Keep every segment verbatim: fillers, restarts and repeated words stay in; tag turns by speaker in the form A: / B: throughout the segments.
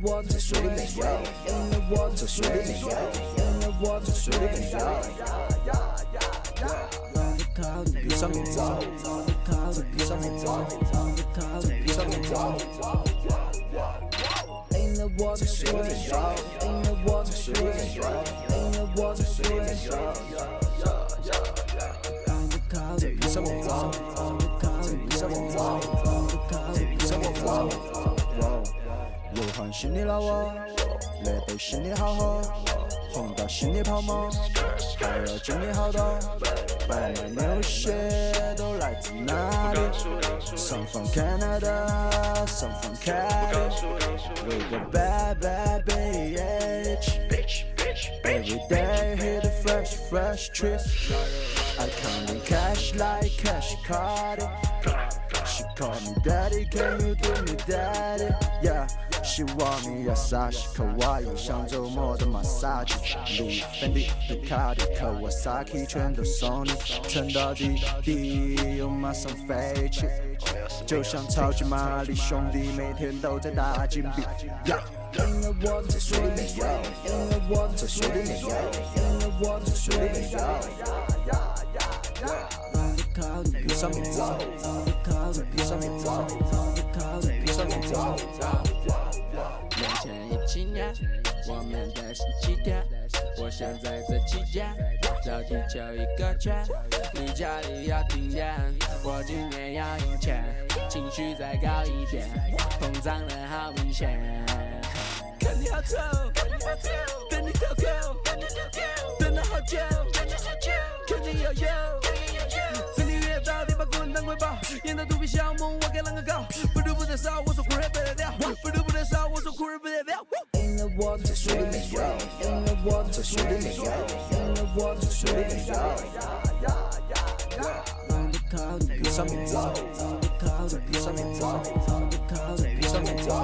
A: 在水里面游，在水里面游，在水里面游。闭上眼走，闭上眼走，闭上眼走。在水里面游，在水里面游，在水里面游。闭上眼走，闭上眼走，闭上眼走。有喊心里老我，来杯心里好喝，红到心里泡沫，还要经历好多。外卖牛血都来自哪里？上方 Canada， 上方 Cali。We go bad bad bitch。Every day hit a fresh fresh trip. I counting cash like cash card. She call me daddy, can you do me daddy? Yeah. 希望你要傻西可哇伊，像周末的马杀鸡，路芬迪、杜卡迪、可瓦萨奇全都送你，撑到底底又马上飞起，就像超级玛丽兄弟每天都在打金币。在水里面游，在水里面游，在水里面游。闭上眼走，闭上眼走，闭上眼走。
B: 两千一七年，我们的星期天，我想在这期间绕地球一个圈。你家里要停电，我今年要赢钱，情绪再高一点，膨胀的好明显。看你好丑，等你投狗，等了好久，看你有油。整理月到底把滚蛋瑰爆，演到肚皮小梦，我给啷个搞？不得不得少，我说酷人不得了，不得不得少，我说酷人不得了。
A: 在水里面游，在水里面游，在水里面游。闭上眼走，闭上眼走，闭上眼走。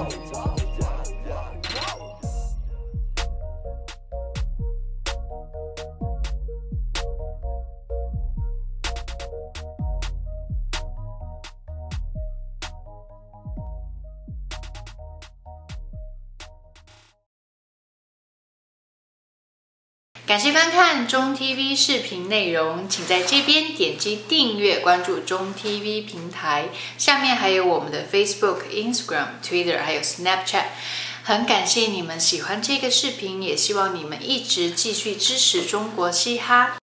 C: 感谢观看中 T V 视频内容，请在这边点击订阅关注中 T V 平台，下面还有我们的 Facebook、Instagram、Twitter 还有 Snapchat。很感谢你们喜欢这个视频，也希望你们一直继续支持中国嘻哈。